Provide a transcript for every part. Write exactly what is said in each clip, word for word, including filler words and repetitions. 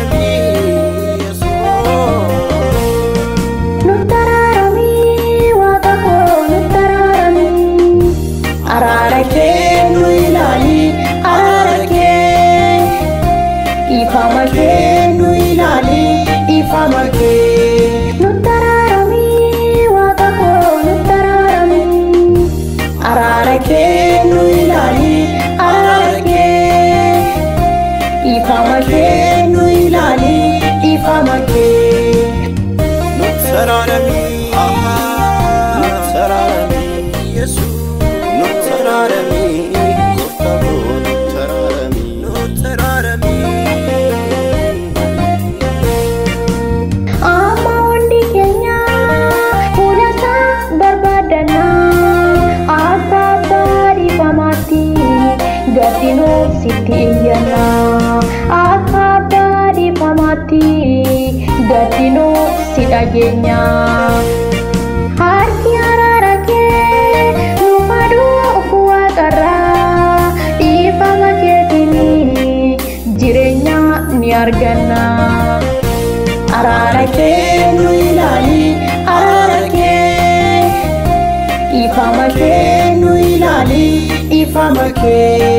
Gatino sidagenya harki ararake numadu kuatara ifa maketini jirenya niargana ararake nuilali ararake ifa make nuilali ifa make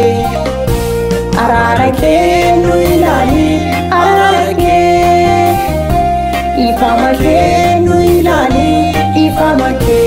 ararake nuilali ararake ifa make nuilali ifa make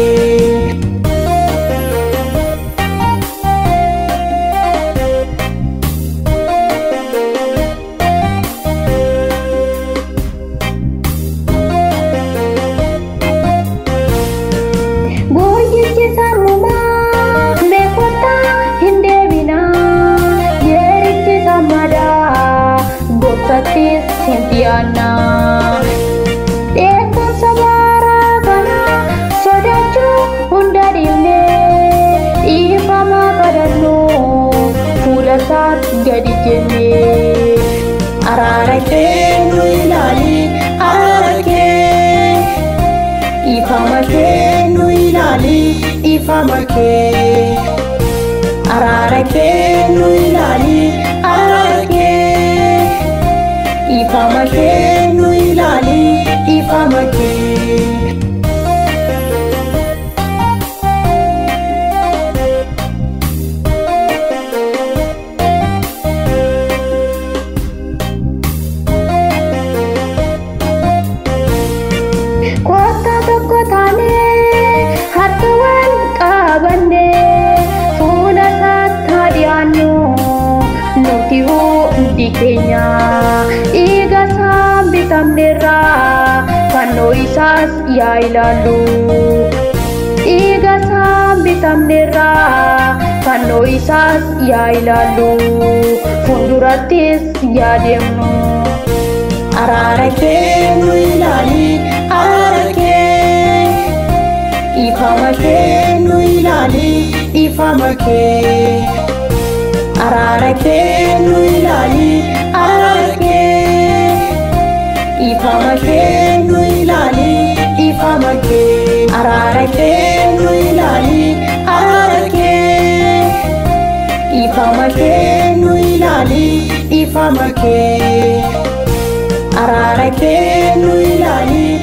gorji saruma mekota hindebina yerichi samada gosati sintiana Eko sabara kana sodachu undadimne ifa makadano fulasat jadi jenne ararake nuilali ararake ifa make nuilali ifa make ararake nuilali ararake ifa make nuilali ifa make kota tokko taane hartuwan qabanne fuula isaatti dhiyaannu nuti hundi keenya dhiiga isaa bitamneerraa fannoo isaas yaa ilaallu dhiiga isaa bitamneerraa fannoo isaas yaa ilaallu fuuldurattis yaa deemnu ararake nuilali ararake ifa make nuilali ifa make ararake nuilali ararake ifa make nuilali ifa make ararake nuilali ararake ifa make nuilali ifa make ararake nuilali